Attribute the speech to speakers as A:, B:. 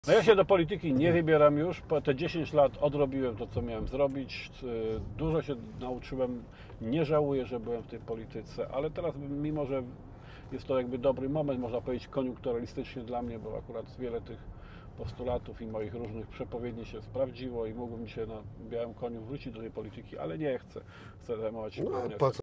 A: No ja się do polityki nie wybieram już. Po te 10 lat odrobiłem to, co miałem zrobić. Dużo się nauczyłem. Nie żałuję, że byłem w tej polityce, ale teraz, mimo że jest to jakby dobry moment, można powiedzieć koniunkturalistycznie dla mnie, bo akurat wiele tych postulatów i moich różnych przepowiedni się sprawdziło i mógłbym się na białym koniu wrócić do tej polityki, ale nie chcę. Chcę zajmować się
B: No,
A: głównie
B: po co?